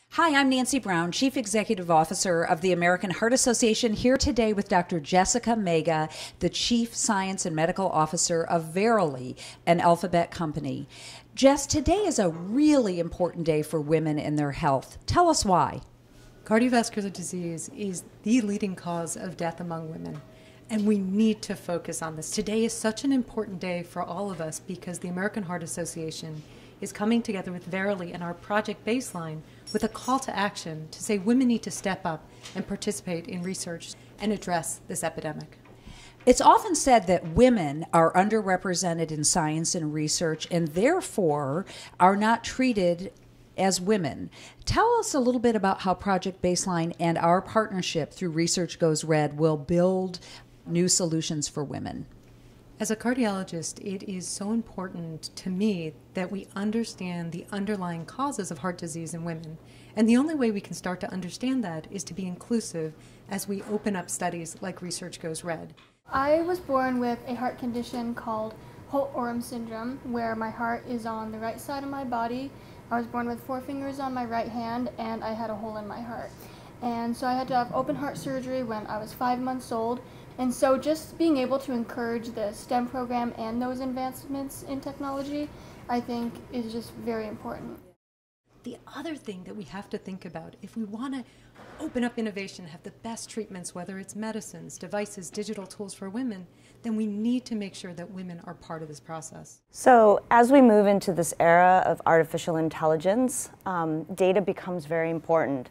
Hi, I'm Nancy Brown, Chief Executive Officer of the American Heart Association, here today with Dr. Jessica Mega, the Chief Science and Medical Officer of Verily, an alphabet company. Jess, today is a really important day for women and their health. Tell us why. Cardiovascular disease is the leading cause of death among women, and we need to focus on this. Today is such an important day for all of us because the American Heart Association is coming together with Verily and our Project Baseline with a call to action to say women need to step up and participate in research and address this epidemic. It's often said that women are underrepresented in science and research and therefore are not treated as women. Tell us a little bit about how Project Baseline and our partnership through Research Goes Red will build new solutions for women. As a cardiologist, it is so important to me that we understand the underlying causes of heart disease in women. And the only way we can start to understand that is to be inclusive as we open up studies like Research Goes Red. I was born with a heart condition called Holt-Oram syndrome, where my heart is on the right side of my body. I was born with 4 fingers on my right hand, and I had a hole in my heart. And so I had to have open heart surgery when I was 5 months old. And so just being able to encourage the STEM program and those advancements in technology, I think is just very important. The other thing that we have to think about, if we want to open up innovation, have the best treatments, whether it's medicines, devices, digital tools for women, then we need to make sure that women are part of this process. So as we move into this era of artificial intelligence, data becomes very important.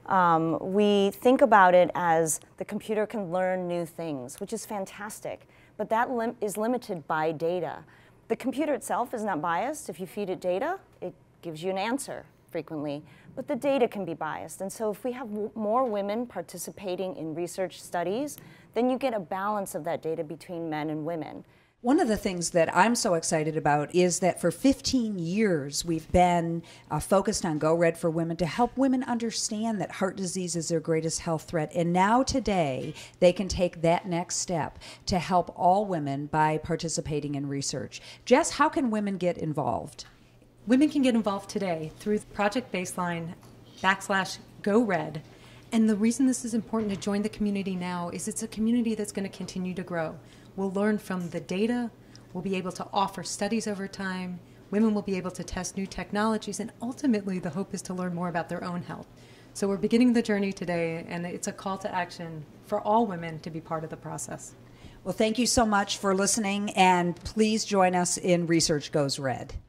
We think about it as the computer can learn new things, which is fantastic, but that is limited by data. The computer itself is not biased. If you feed it data, it gives you an answer frequently, but the data can be biased. And so if we have more women participating in research studies, then you get a balance of that data between men and women. One of the things that I'm so excited about is that for 15 years we've been focused on Go Red for Women to help women understand that heart disease is their greatest health threat. And now today they can take that next step to help all women by participating in research. Jess, how can women get involved? Women can get involved today through Project Baseline /Go Red. And the reason this is important to join the community now is it's a community that's going to continue to grow. We'll learn from the data, we'll be able to offer studies over time, women will be able to test new technologies, and ultimately the hope is to learn more about their own health. So we're beginning the journey today, and it's a call to action for all women to be part of the process. Well, thank you so much for listening, and please join us in Research Goes Red.